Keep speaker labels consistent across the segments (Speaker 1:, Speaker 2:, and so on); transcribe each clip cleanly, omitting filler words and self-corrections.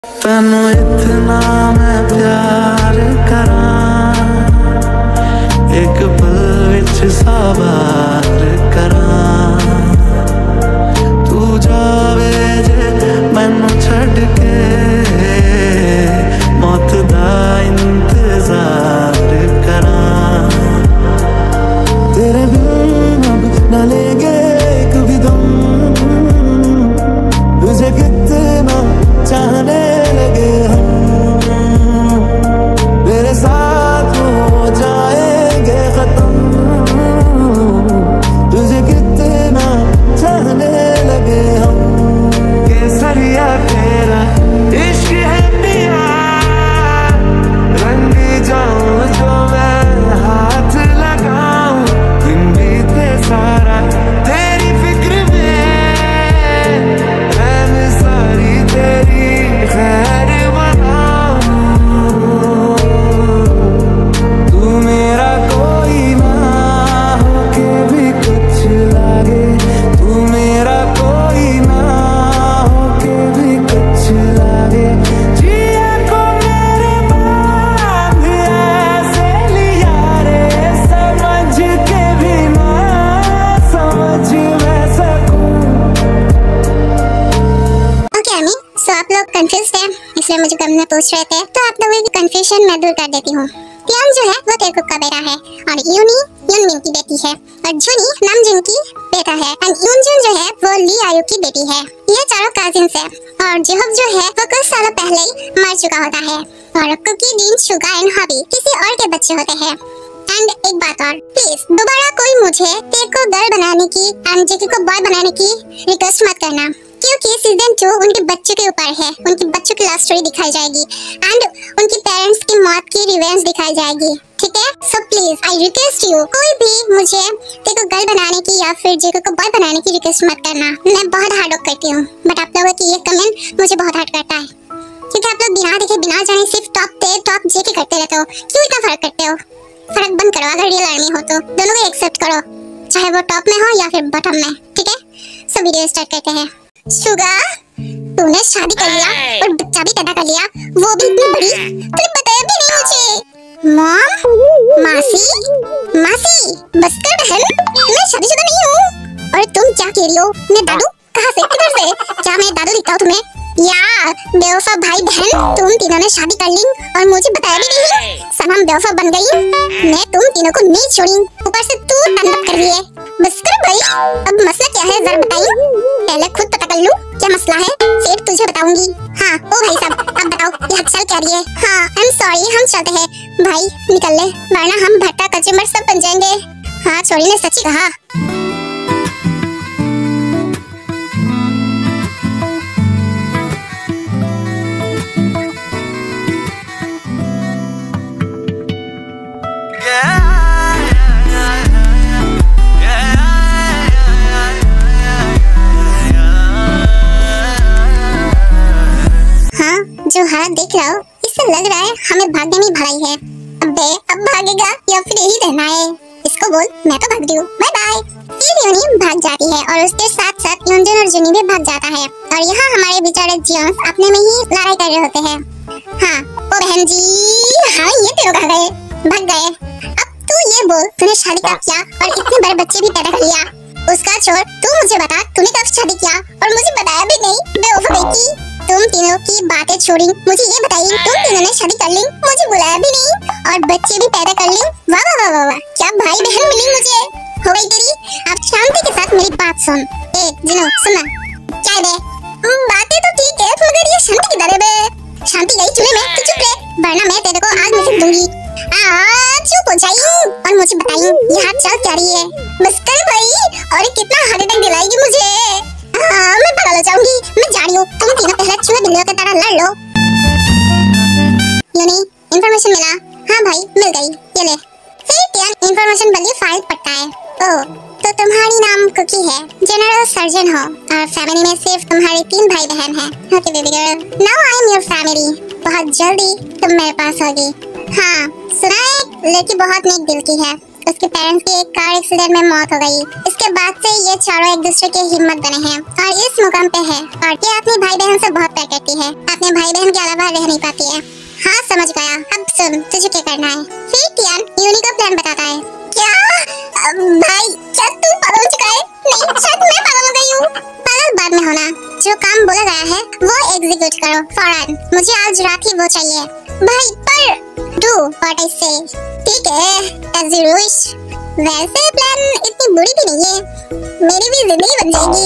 Speaker 1: तैनू इतना मैं प्यार करां, एक पल विच सवार करां। तू जावे जे मैनू छड़ के, मौत दा इंतजार करां। तेरे बिन अब न लेंगे एक भी दम, तुझे कितना चाहने लगे हम, तेरे साथ हो जाएंगे खत्म। तुझे कितना चाहने लगे हम, केसरिया तेरा इश्क है पिया, रंग जाऊं जो मैं हाथ लगाऊं। दिन बीते सारा तेरी फिक्र में, मैं सारी तेरी खैर बनाऊं। तू मेरा कोई ना होके भी कुछ लागे, तू मेरा कोई ना होके भी कुछ लागे। जिया को मेरे बांध ऐसे लिया रे, समझ के भी ना समझ मैं सकूं।
Speaker 2: ओके अमी, सो आप लोग कंफ्यूज है इसलिए मुझे कमेंट में पूछ रहे थे, तो आप लोगों की कंफ्यूजन मैं दूर कर देती हूँ। तियोंग जो है वो तेरकुक का बेटा है, और यूनी यूनमिन की बेटी है, और जुनी नामजुन की बेटा है, और यूनजुन जो है वो ली आयु की बेटी है। ये चारों कजिन्स है, और जिहोब जो है वो कुछ सालों पहले ही मर चुका होता है, और Cookie, Dean, Suga and Hobi किसी और के बच्चे होते हैं। एंड एक बात और, प्लीज दोबारा कोई मुझे तेरे को गर्ल बनाने की एंड जेकी को बॉय बनाने की रिक्वेस्ट मत करना, क्योंकि सीजन 2 उनके बच्चों के ऊपर है। उनके बच्चों की लव स्टोरी दिखाई जाएगी एंड उनके पेरेंट्स की मौत की रिवेंज दिखाई जाएगी, ठीक है? So please I request you, कोई भी मुझे तेरे को गर्ल बनाने की या फिर जेको को बॉय बनाने की रिक्वेस्ट मत करना। मैं बहुत हार्ड वर्क करती हूँ, बट आप लोगों की ये कमेंट मुझे बहुत हर्ट करता है, क्योंकि आप लोग बिना देखे बिना जाने सिर्फ टॉप जेके करते रहते हो। क्यों इतना फर्क करते हो? फर्क बंद करो, अगर रियल आर्मी हो तो दोनों को एक्सेप्ट करो, चाहे वो टॉप में हो या फिर बॉटम में, ठीक है? सो वीडियो स्टार्ट करते हैं। शुगा, तूने शादी कर लिया और बच्चा भी पैदा कर लिया, वो भी इतनी बड़ी, तूने बताया भी नहीं मुझे। मॉम, मासी, बस कर बहन, मैं शादीशुदा नहीं हूँ। और तुम क्या कह रही हो? मैं दादू? कहाँ से? किधर से? क्या मैं दादू दिखता हूँ तुम्हें? या बेवफा भाई बहन, तुम तीनों ने शादी कर ली और मुझे बताया भी नहीं। सब हम बेवफा बन गई, मैं तुम तीनों को नहीं छोड़ी, ऊपर से तू तंग कर रही है। बस कर भाई, अब मसला क्या है जरा बताइए। पहले खुद पता कर लूं क्या मसला है, फिर तुझे बताऊंगी। हाँ ओ भाई साहब, अब बताओ ये चल क्या रही है? हाँ आई एम सॉरी, हम चलते हैं भाई, निकल ले वरना हम भट्टा कचुम्बर सब बन जाएंगे। हाँ छोरी ने सच ही कहा। जो हालत देख रहा हो, इससे लग रहा है हमें भागने में भलाई है। अबे अब भागेगा या फिर यही रहना है? इसको बोल मैं तो भाग रही हूँ, बाय बाय। फिर यूनी भाग जाती है और उसके साथ साथ यूनजुन और जुनी भी भाग जाता है, और यहाँ हमारे बेचारे जियोंस अपने में ही लड़ाई कर रहे होते हैं। हाँ ओ बहन जी, हाँ ये तेरे कहाँ गए? भाग गए। अब तू ये बोल, तूने शादी कब किया और इतने बड़े बच्चे भी पैदा कर लिया? उसका छोड़, तू मुझे बता तूने कब शादी किया और मुझे बताया भी नहीं। बेवफा बेटी, तुम तीनों की बातें छोड़ी, मुझे ये बताइए तुम तीनों ने शादी कर ली, मुझे बुलाया भी नहीं, और बच्चे भी पैदा कर ली। वाह वाह वाह वाह, क्या भाई बहन मिली मुझे, हो गई तेरी। अब शांति के साथ मेरी बात सुन। ए जिनो सुनना, क्या है बे? बातें तो ठीक है मगर ये शांति किधर है बे? शांति गई चूल्हे में कि चुप रहे, वरना मैं तेरे को आज मिसिक दूंगी। चुप हो जाइए और मुझे बताइए ये हाथ चल क्या रही है? बस कर भाई, और कितना हार्ट अटैक दिलाएगी मुझे। मैं पागल हो जाऊंगी, मैं जा रही हूँ, तुम तीनों पहले चूहे बिल्लियों की तरह लड़ लो। यूनी, इंफॉर्मेशन मिला? हाँ भाई मिल गई, ये ले। फिर टियान इंफॉर्मेशन वाली फाइल पढ़ता है। ओह, तो तुम्हारी नाम कुकी है, जनरल सर्जन हो, और फैमिली में सिर्फ तुम्हारे 3 भाई बहन हैं। Okay baby girl, now I am your family, बहुत जल्दी तुम मेरे पास होगी। हाँ सुना है, लड़की बहुत नेक दिल की है, उसके पेरेंट्स की एक कार एक्सीडेंट में मौत हो गई। इसके बाद से ये चारों एक दूसरे के हिम्मत बने हैं और इस मुकाम पे है। और ये अपनी भाई बहन से बहुत प्यार करती है, अपने भाई बहन के अलावा रह नहीं पाती है। हाँ समझ गया, अब सुन तुझे क्या करना है। फिर टियान यूनी का प्लान बताता है। क्या भाई, क्या तू पागल हो चुका है? नहीं, शायद मैं पागल हो गई हूँ। पागल बाद में होना, जो काम बोला गया है वो एग्जीक्यूट करो फौरन। मुझे आज रात ही वो चाहिए भाई, पर डू व्हाट आई से। ठीक है, एज यू विश। वैसे प्लान इतनी बुरी भी नहीं है, मेरी भी जिंदगी बन जाएगी।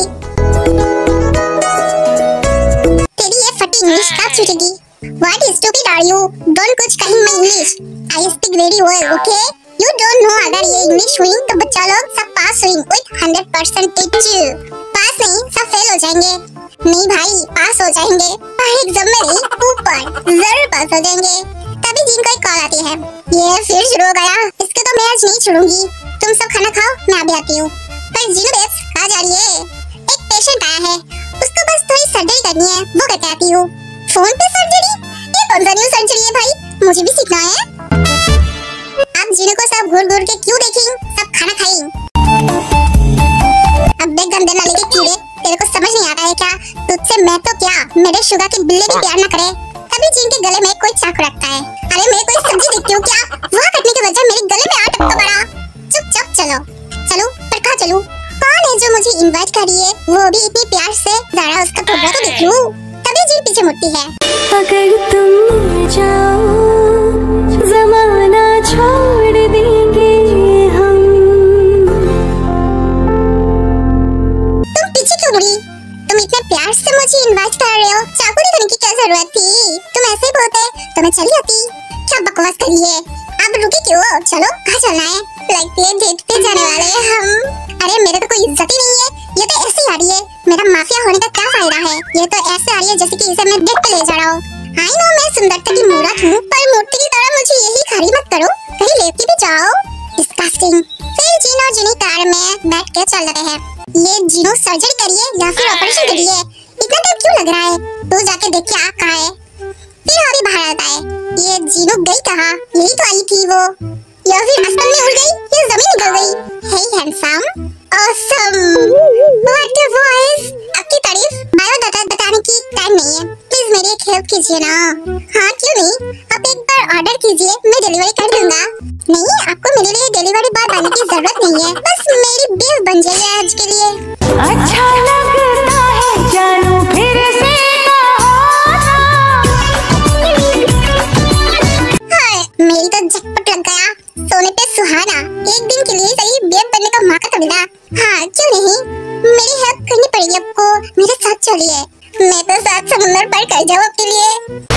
Speaker 2: तेरी ये फटी इंग्लिश कब छूटेगी? What stupid are you? Don't कुछ कहीं मैं English. I speak very well, okay? You don't know अगर ये इंग्लिश हुई तो बच्चा लोग सब पास हुई with 100% पास नहीं, सब फेल हो जाएंगे। नहीं भाई, पास हो जाएंगे और एग्जाम में नहीं, ऊपर जरूर पास हो जाएंगे। तभी जिन को एक कॉल आती है। ये फिर शुरू हो गया, इसके तो मैं आज नहीं छोड़ूंगी। तुम सब खाना खाओ, मैं अभी आती हूँ। पर जिन बेब्स कहाँ जा रही है? एक पेशेंट आया है, उसको बस थोड़ी सर्जरी करनी है, वो करके आती हूँ। फोन पे सर्जरी? ये कौन सा न्यू सर्जरी है भाई? मुझे भी सीखना है। अब जिन को सब घूर घूर के क्यों देखें, सब खाना खाएं। अब देख गंदे नाले के कीड़े, तेरे को समझ नहीं आता है क्या? तुझसे मैं तो क्या, मेरे शुगर के बिल्ले भी प्यार न करे। तभी जिन के गले में कोई चाकू रखता है। अरे मैं कोई सब्जी देखती हूँ क्या? वहाँ कटने के वजह मेरे गले में आटा तो पड़ा। चुपचाप चलो चलो, पर कहाँ चलूं? कौन है जो मुझे इनवाइट कर रही है? वो भी इतनी प्यार से, जरा उसका टुकड़ा तो देख लूं। तभी जिन पीछे मुड़ती है।
Speaker 3: अगर तुम जाओ ज़माना छोड़ देंगे हम।
Speaker 2: तुम पीछे क्यों मुड़ी? तुम इतने प्यार से मुझे इनवाइट कर रहे हो, चाकू दिखाने की क्या जरूरत थी? तुम ऐसे ही बोलते तो मैं चली आती। क्या बकवास करी है? अब रुकी क्यों? चलो, कहाँ चलना है? लगती है डेट पे जाने वाले हैं हम। अरे मेरे तो कोई इज्जत ही नहीं है, ये तो ऐसे आ रही है। मेरा माफिया होने का क्या फायदा है? ये तो ऐसे आ रही है जैसे कि इसे मैं डेट पे ले जा रहा हूँ। आई नो मैं सुंदरता की मूरत हूँ, पर मूर्ति की तरह मुझे यही खड़ी मत करो, कहीं लेके भी जाओ। डिस्गस्टिंग। फिर जीनो और जिनी कार में बैठ के चल रहे हैं। ये जीनो सर्जरी करिए या फिर ऑपरेशन करिए? इतना टाइम क्यों लग रहा है? तू जाके देख क्या कहाँ है। फिर अभी बाहर आता है। ये जीनो गई कहाँ? यही तो आई थी वो, या फिर आसमान में उड़ गई, या जमीन निकल गई। Hey handsome, awesome, what a voice. आपकी तारीफ बायोडाटा बताने की टाइम नहीं है, प्लीज मेरी एक हेल्प कीजिए ना। हाँ क्यों नहीं, आप एक बार ऑर्डर कीजिए, मैं डिलीवरी कर दूंगा। नहीं, आपको मेरे लिए डिलीवरी बॉय बनने की जरूरत नहीं है, बस मेरी बेल बन जाइए आज के लिए।
Speaker 3: अच्छा लगता है जानू फिर से
Speaker 2: मेरी तो झटपट लग गया, सोने पे सुहाना। एक दिन के लिए सही बेब बनने का मौका तो मिला। हाँ क्यों नहीं, मेरी हेल्प करनी पड़ेगी आपको, मेरे साथ चलिए। मैं तो सात समुंदर पार कर जाऊँ आपके लिए।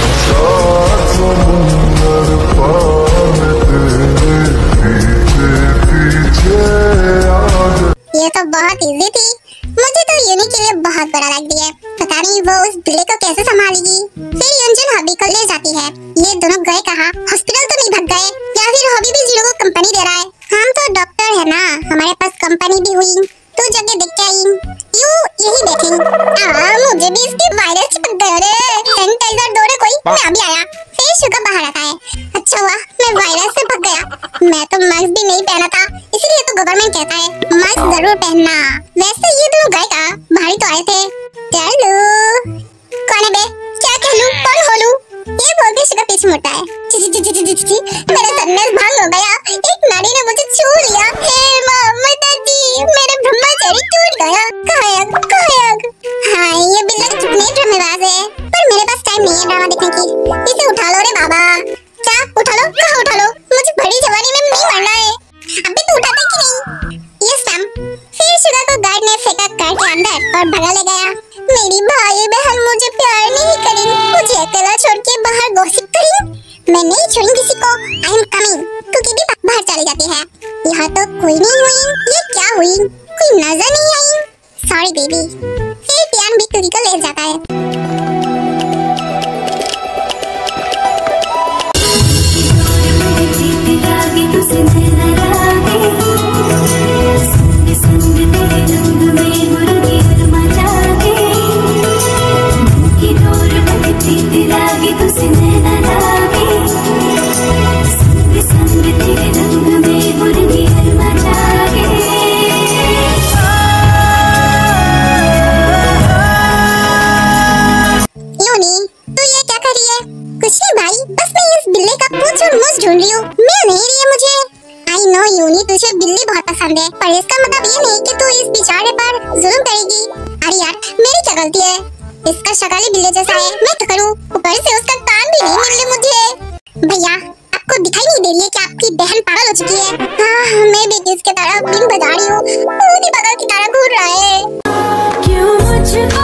Speaker 2: ये तो बहुत इजी थी, मुझे तो यूनी के लिए बहुत बड़ा लग दिया। पता नहीं वो उस बिल्ली को कैसे संभालेगी। फिर यूनजन हॉबी को ले जाती है। ये दोनों गए कहाँ? हॉस्पिटल तो नहीं भाग गए? या फिर हॉबी भी जीरो को कंपनी दे रहा है? हम तो डॉक्टर है ना, हमारे पास कंपनी भी हुई। तू जगह देख के आई, यू यही बैठी। मुझे भी इसके वायरस चिपक गए रे। सैनिटाइजर दो रे कोई, मैं अभी आया। फिर शुगर बाहर आता है। अच्छा हुआ मैं वायरस से भाग गया। मैं तो मास्क भी नहीं पहना था, इसलिए तो गवर्नमेंट कहता है मास्क जरूर पहनना। वैसे ये दोनों गए कहाँ? बाहर तो आए थे। चलो, कौन है बे? क्या कहलूं, कौन होलूं? ये बोल के शुगर पीछे मुड़ता है। मेरा सन्यास भंग हो गया, एक नारी ने मुझे छू लिया। हे माता जी, मेरे ब्रह्मचर्य टूट गया। कायक। हाँ ये बिल्ला तो चुपने ड्रामेबाज है, पर मेरे पास टाइम नहीं है ड्रामा देखने की। इसे उठा लो रे बाबा। क्या उठा लो? कहाँ उठा लो? मुझे बड़ी जवानी में नहीं मरना है। अभी तो उठाता कि नहीं? Yes ma'am. फिर शुगर को गार्ड ने फेंका कार के अंदर और भगा ले गया। मेरी भाई बहन मुझे प्यार नहीं करेंगे, मुझे अकेला छोड़ के बाहर गॉसिप करेंगे। मैं नहीं छोड़ूंगी किसी को। I am coming. कुकी भी बाहर चली जाती है। यहाँ तो कोई नहीं हुई। ये क्या हुई? कोई नजर नहीं आई। Sorry baby. फिर टियान भी कुकी को ले जाता है।
Speaker 3: संग संग तेरे रंग में मुर्गी
Speaker 2: कुछ नहीं भाई, बस मैं इस बिल्ली का पूंछ और मुंह ढूंढ रही हूँ, मिल नहीं रही है मुझे। आई नो यूनी, तुझे बिल्ली बहुत पसंद है, पर इसका मतलब ये नहीं कि तू इस बेचारे पर जुल्म करेगी। अरे यार, मेरी क्या गलती है? इसका शक्ल ही बिल्ली जैसा है, मैं क्या करूँ? ऊपर से उसका कान भी नहीं मिल रहे मुझे। भैया, आपको दिखाई नहीं दे रही है कि आपकी बहन पागल हो चुकी है? हाँ, मैं भी किसके तरह बिन बजा रही हूँ, पूरी पागल की तरह घूर रहा है।
Speaker 3: क्यों मुझको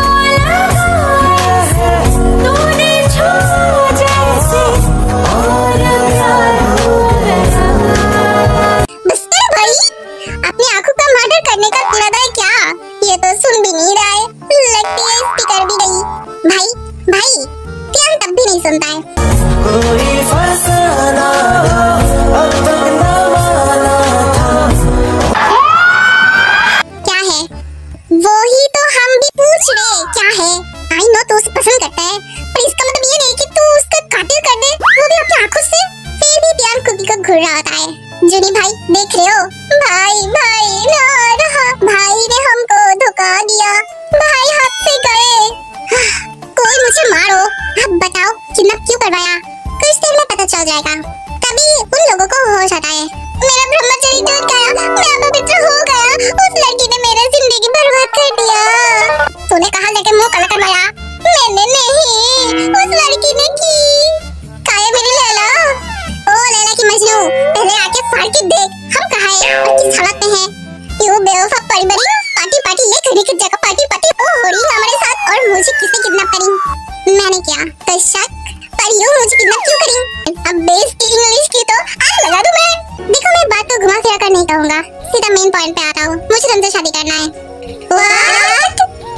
Speaker 3: तूने छुआ जैसे और प्यार हो गया।
Speaker 2: बस कर भाई, अपनी आंखों का मर्डर करने का इरादा है क्या? ये तो सुन भी नहीं रहा है, लगती है स्पीकर भी गई। भाई, ध्यान तब भी नहीं सुनता है।
Speaker 1: कोई फसाना अब तक न माना था।
Speaker 2: क्या है? वो ही तो हम भी पूछ रहे, क्या है? आई नो तू उसे पसंद करता है, पर इसका मतलब ये नहीं कि तू उसका कातिल कर दे, वो भी अपनी आंखों से। फिर भी ध्यान कुकी को घूर रहा होता है। जूनी भाई, देख रहे हो? भाई ना रहा, भाई ने हमको धोखा दिया, भाई हाथ से गए। कोई मुझे मारो, अब बताओ किडनैप क्यों करवाया? कुछ देर में पता चल जाएगा। तभी उन लोगों को होश आता है। मेरा ब्रह्मचर्य टूट गया, मैं अपवित्र हो गया, उस लड़की ने मेरी जिंदगी बर्बाद कर दिया। तूने कहा लेके मुंह काला करवाया? मैंने नहीं, उस लड़की ने की। काहे मेरी लैला? ओ लैला की मजनू, पहले आके फाड़ के देख हम कहाँ हैं और किस हालत में हैं। यू बेवफा परिबरी, पार्टी ये करने की जगह पार्टी ओ हो रही है हमारे साथ, और मुझे किसने किडनैप करी? मैंने किया, कोई शक? पर यूं मुझे किडनैप क्यों करी? अब बेस की इंग्लिश की तो आग लगा दूं मैं। देखो, मैं बात को घुमा फिरा कर नहीं कहूँगा, सीधा मेन पॉइंट पे आता हूँ। मुझे तुमसे शादी करना है। What?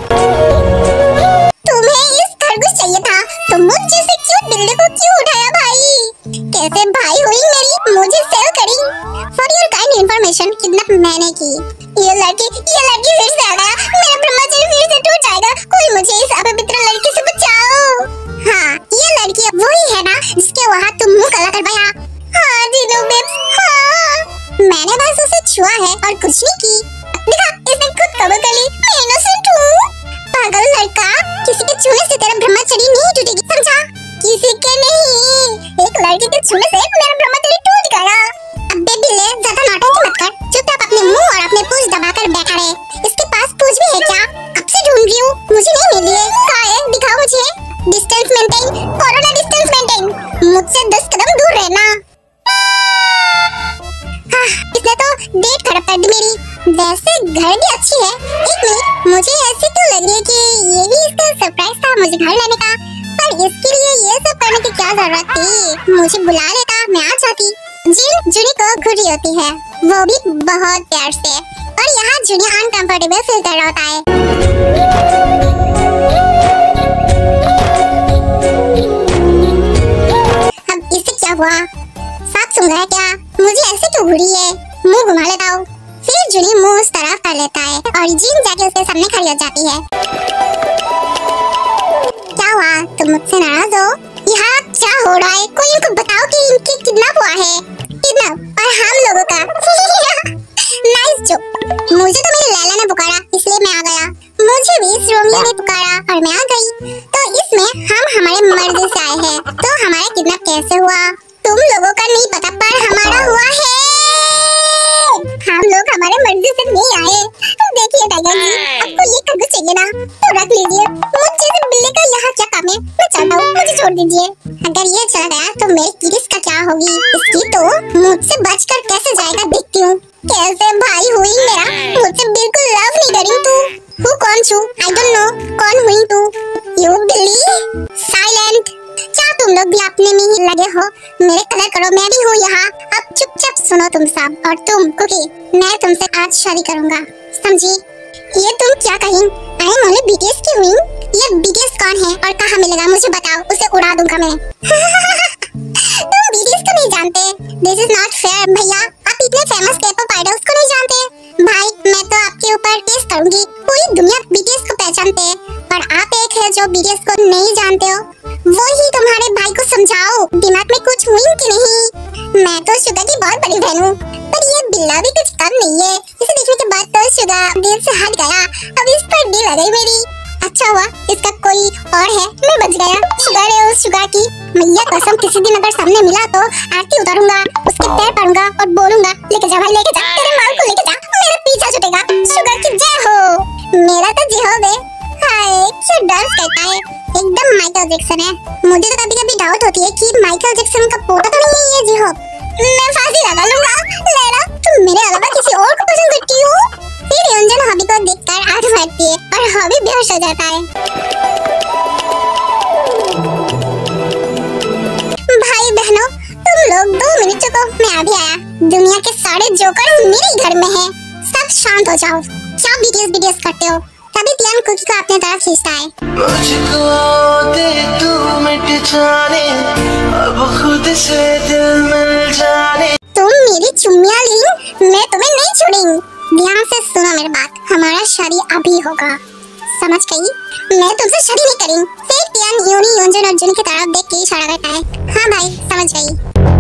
Speaker 2: तुम्हें इस खरगोश चाहिए था, तो मुझ जैसे क्यूट बिल्ली को क्यों उठाया भाई? कैसे भाई हुई मेरी, मुझे सेल करी। For your kind information, kidnap मैंने की। ये लड़की फिर से आ गया, मेरा ब्रह्मचर्य फिर से टूट जाएगा। कोई मुझे इस अपवित्र लड़की से बचाओ। हाँ, ये लड़की वही है ना जिसके वहाँ तुम मुंह काला करवाया? हाँ जीनू बेब्स, हाँ। मैंने बस उसे छुआ है और कुछ नहीं की। देखा, इसने खुद कबूल कर ली, मैं इनोसेंट हूँ। पागल लड़का, किसी के छूने से तेरा ब्रह्मचर्य नहीं टूटेगी, समझा? किसी के नहीं, एक लड़की के छूने से मेरा ब्रह्मचर्य टूट गया। अब बिल्ले, ज्यादा नौटंकी मत कर, चुपचाप अपने मुंह और अपने पूंछ दबाकर बैठा रहे। इसके पास पूंछ भी है क्या? कब से ढूंढ रही हूँ, मुझे नहीं मिली है। कहाँ है? दिखाओ मुझे। Distance maintain, corona distance maintain, मुझसे 10 कदम दूर रहना। इसने तो डेट खराब कर दी मेरी। वैसे घर भी अच्छी है। एक मिनट, मुझे ऐसी क्यों लग रही है कि ये भी इसका सरप्राइज था मुझे घर लाने का? पर इसके लिए ये सब करने की क्या जरूरत थी? मुझे बुला लेता, मैं आ जाती। जिन जूनी को घुरी होती है, वो भी बहुत प्यार से, और यहाँ जूनी अनकंफर्टेबल फील कर रहा होता है। अब इससे क्या हुआ? साफ सुन रहा है क्या? मुझे ऐसे क्यों घुरी है? मुंह घुमा लेता हूँ। फिर जूनी मुंह उस तरफ कर लेता है और जीन जाके उसके सामने खड़ी हो जाती है। क्या हुआ? तुम मुझसे नाराज हो? यहाँ क्या हो रहा है? कोई इनको बताओ कि इनकी किडनैप हुआ है। किडनैप और हम लोगों का। Nice joke. मुझे तो मेरी लैला ने पुकारा, इसलिए मैं आ गया। मुझे भी इस रोमियो ने पुकारा और मैं आ गई। तो इसमें हम हमारे मर्जी से आए हैं। तो हमारा किडनैप कैसे हुआ? तुम लोगों का नहीं पता, पर हमारा हुआ है। हम लोग हमारे मर्जी से नहीं आए। देखिए टाइगर जी, आपको ये खरगोश चाहिए ना, तो रख लीजिए। मुझ जैसे बिल्ली का यहाँ क्या काम है? मैं चाहता हूँ, मुझे छोड़ दीजिए। अगर ये चला गया तो मेरी किरिस का क्या होगी? इसकी तो मुझसे बचकर कैसे जाएगा, देखती हूँ। कैसे भाई हुई मेरा, मुझसे बिल्कुल लव नहीं करी तू। हूँ कौन छू? आई डोंट नो, कौन हुई तू? यू बिल्ली, साइलेंट। क्या तुम लोग भी अपने में ही लगे हो? मेरे कलर करो, मैं भी हूँ यहाँ। अब चुपचाप सुनो तुम सब, और तुम कुकी, मैं तुमसे आज शादी करूँगा, समझी? ये तुम क्या कहीं? आई एम ओनली बीटीएस की हुई। ये बीटीएस कौन है और कहाँ मिलेगा, मुझे बताओ, उसे उड़ा दूंगा मैं। तुम बीटीएस को नहीं जानते? दिस इज नॉट फेयर भैया, आप इतने फेमस K-pop आइडल्स को नहीं जानते। भाई, मैं तो आपके ऊपर केस करूंगी। पूरी दुनिया बीटीएस को पहचानते है, पर आप एक है जो बीटीएस को नहीं जानते हो। वो ही तुम्हारे भाई को समझाओ, दिमाग में कुछ हुई कि नहीं? मैं तो शुगा की बहुत बड़ी बहन हूँ, पर ये बिल्ला भी कुछ कम नहीं है। इसे देखने के बाद तो शुगा दिल से हट गया। अब इस पर दिल आ गई मेरी। अच्छा हुआ इसका कोई और है, मैं बच गया। शुगर है उस शुगर की, मैया कसम किसी दिन अगर सामने मिला तो आरती उतारूंगा, उसके पैर पड़ूंगा और बोलूंगा लेके जा भाई लेके जा, तेरे माल को लेके जा, मेरा पीछा छूटेगा। शुगर की जय हो। मेरा तो जी हो बे। हाय क्या डांस करता है, एकदम माइकल जैक्सन है। मुझे तो कभी-कभी डाउट होती है कि माइकल जैक्सन का पोता तो नहीं है ये जी हो। मैं फांसी लगा लूंगा। लैला तुम मेरे अलावा किसी और को पसंद करती हो? फिर योंजन हॉबी को देखकर आंख मारती है और हॉबी बेहोश हो जाता है। भाई बहनों तुम लोग 2 मिनट चुको, मैं अभी आया। दुनिया के सारे जोकर मेरे ही घर में हैं। सब शांत हो जाओ। क्या बीटीएस करते हो? तभी टियान कुकी को अपने तरफ खींचता है।
Speaker 1: मुझको दे तू मिट जाने, अब खुद से दिल मिल जाने।
Speaker 2: तुम मेरी चुम्मियां ली, मैं तुम्हें नहीं छोड़ूंगी। ध्यान से सुनो मेरी बात, हमारा शादी अभी होगा, समझ गई? मैं तुमसे शादी नहीं करूंगी। फिर टियान यूनी योंजन और जुन की तरफ देख के इशारा करता है। हाँ भाई समझ गई।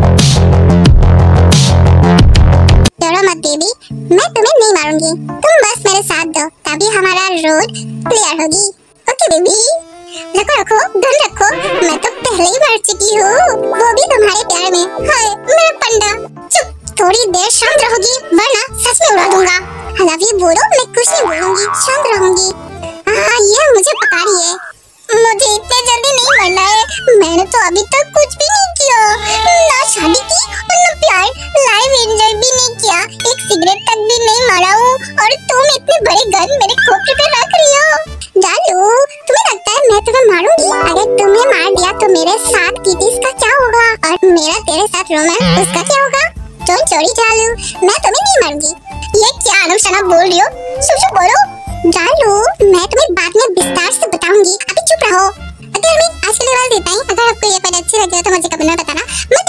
Speaker 2: डरो मत बेबी, मैं तुम्हें नहीं मारूंगी, तुम बस मेरे साथ दो, तभी हमारा रोड क्लियर होगी। Okay baby? रखो रखो गन रखो, मैं तो पहले ही मर चुकी हूँ, वो भी तुम्हारे प्यार में। हाय मेरा पंडा। चुप, थोड़ी देर शांत रहोगी वरना सच में उड़ा दूंगा। I love you बोलो, मैं कुछ नहीं बोलूंगी, शांत रहूंगी। हाँ ये मुझे पता रही है, मुझे इतने जल्दी नहीं मरना है। मैंने तो अभी तक कुछ भी नहीं किया, ना शादी की और ना प्यार, लाइफ एंजॉय भी नहीं किया, एक सिगरेट तक भी नहीं मारा हूँ, और तुम इतने बड़े गन मेरे खोपड़ी पे रख रही हो। डालू तुम्हें लगता है मैं तुम्हें मारूंगी? अगर तुम्हें मार दिया तो मेरे साथ कीटीज का क्या होगा, और मेरा तेरे साथ रोमांस उसका क्या होगा? डोंट चोरी डालू, मैं तुम्हें नहीं मारूंगी। ये क्या अनुशना बोल रही हो? शुभ बोलो। डालू मैं तुम्हें बाद में विस्तार से बताऊंगी, अभी चुप रहो। अगर मैं आज के लिए बस इतना ही। अगर आपको ये पॉइंट अच्छी लगी हो तो मुझे कमेंट में बताना।